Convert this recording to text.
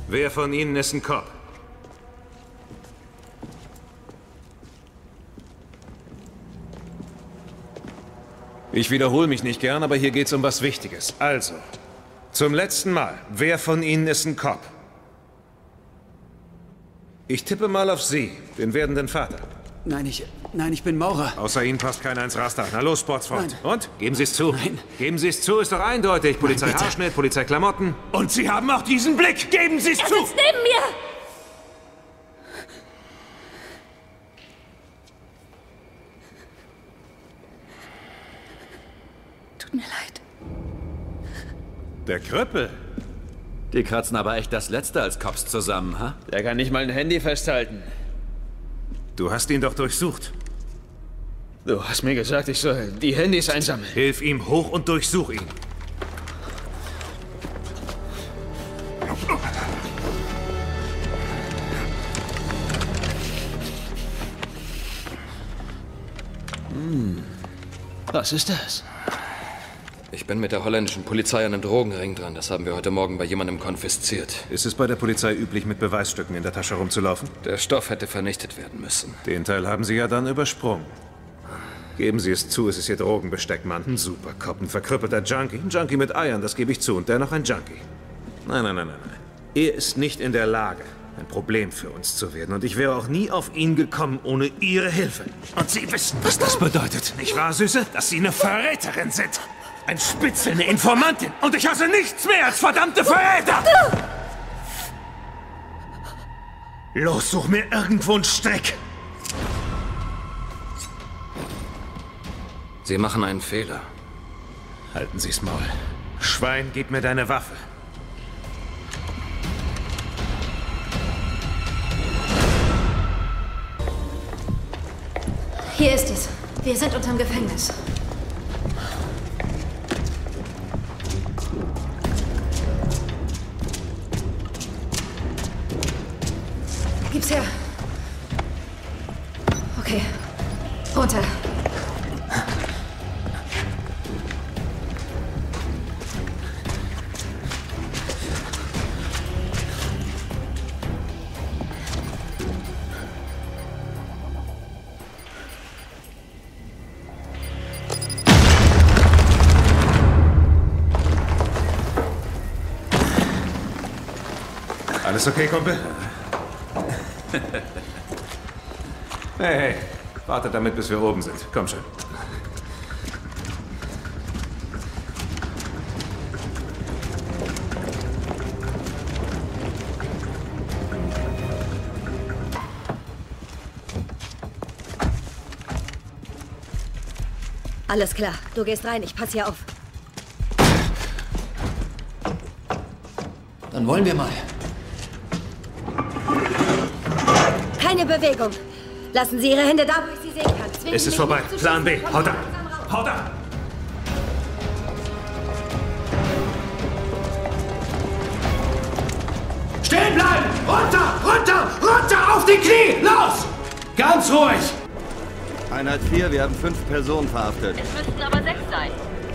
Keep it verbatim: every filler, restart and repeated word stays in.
Wer von Ihnen ist ein Cop? Ich wiederhole mich nicht gern, aber hier geht's um was Wichtiges. Also, zum letzten Mal, wer von Ihnen ist ein Cop? Ich tippe mal auf Sie, den werdenden Vater. Nein, ich... Nein, ich bin Maurer. Außer Ihnen passt keiner ins Raster. Na los, Sportsfreund. Nein. Und? Geben Sie es zu. Nein. Geben Sie es zu, ist doch eindeutig. Polizei Haarschnitt, Polizei Klamotten. Und Sie haben auch diesen Blick. Geben Sie es zu. Er sitzt neben mir! Tut mir leid. Der Krüppel. Die kratzen aber echt das Letzte als Cops zusammen, ha? Der kann nicht mal ein Handy festhalten. Du hast ihn doch durchsucht. Du hast mir gesagt, ich soll die Handys einsammeln. Hilf ihm hoch und durchsuch ihn. Hm. Was ist das? Ich bin mit der holländischen Polizei an einem Drogenring dran. Das haben wir heute Morgen bei jemandem konfisziert. Ist es bei der Polizei üblich, mit Beweisstücken in der Tasche rumzulaufen? Der Stoff hätte vernichtet werden müssen. Den Teil haben Sie ja dann übersprungen. Geben Sie es zu, es ist Ihr Drogenbesteck, Mann. Ein Supercop, ein verkrüppelter Junkie. Ein Junkie mit Eiern, das gebe ich zu. Und dennoch ein Junkie. Nein, nein, nein, nein, nein. Er ist nicht in der Lage, ein Problem für uns zu werden. Und ich wäre auch nie auf ihn gekommen ohne Ihre Hilfe. Und Sie wissen, was das bedeutet. Nicht wahr, Süße? Dass Sie eine Verräterin sind. Ein Spitzel, eine Informantin. Und ich hasse nichts mehr als verdammte Verräter! Los, such mir irgendwo einen Strick. Sie machen einen Fehler. Halten Sie's Maul. Schwein, gib mir deine Waffe. Hier ist es. Wir sind unterm Gefängnis. Gib's her. Okay. Runter. Alles okay, Kumpel? Hey, hey, wartet damit, bis wir oben sind. Komm schon. Alles klar. Du gehst rein. Ich passe hier auf. Dann wollen wir mal. Keine Bewegung. Lassen Sie Ihre Hände da, wo ich sie sehen kann. Zwingen Es Sie ist mich vorbei. nicht zu Plan B. schießen. Haut ab. Kommen Sie langsam raus. Haut ab. Stehen bleiben! Runter! Runter! Runter! Auf die Knie! Los! Ganz ruhig! Einheit vier, wir haben fünf Personen verhaftet. Es müssten aber sechs sein.